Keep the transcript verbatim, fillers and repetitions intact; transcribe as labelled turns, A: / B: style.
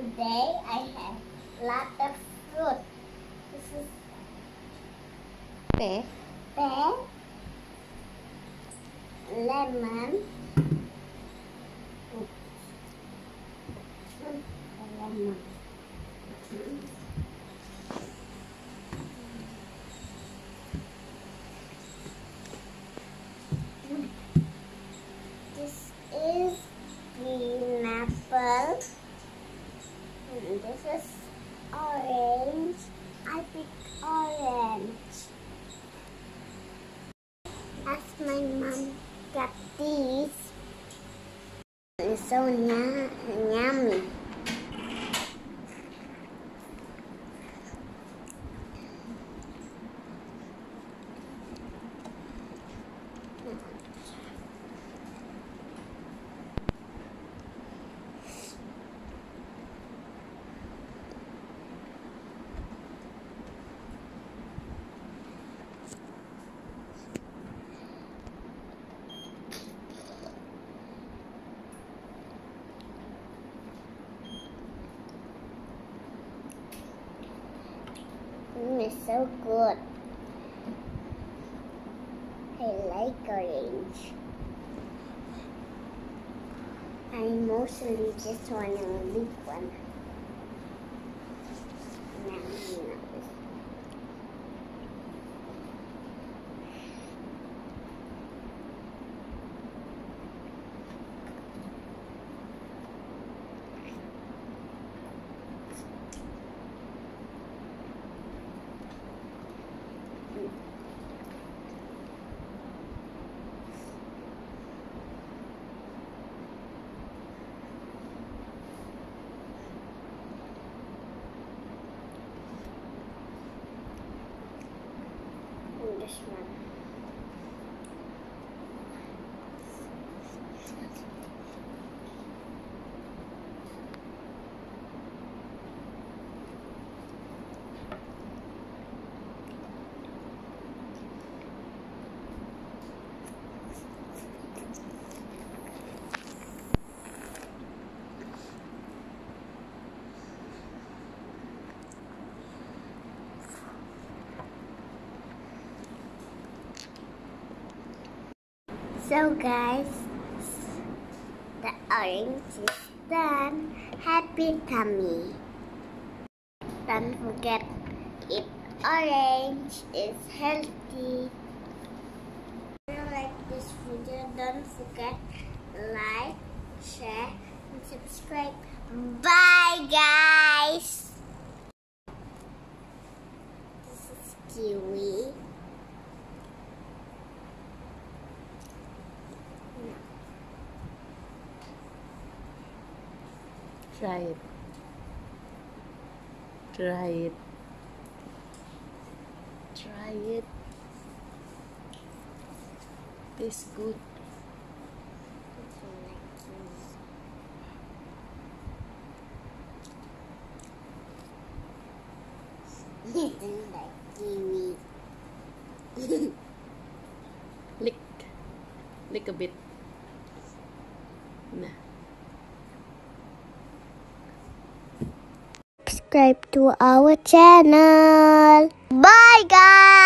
A: Today I have lot of fruit. This is pear, pear, lemon, lemon. This is green apple. And this is orange. I pick orange. As my mom got these. It's so yummy. Mm, it's so good. I like orange. I mostly just want a big one. No, no. This one. So guys, the orange is done. Happy tummy. Don't forget, eat orange is healthy. If you like this video, don't forget like, share, and subscribe. Bye guys. This is kiwi.
B: Try it. Try it. Try it. Tastes good.
A: It doesn't like kiwi.
B: Lick. Lick a bit. Nah.
A: Subscribe to our channel. Bye guys.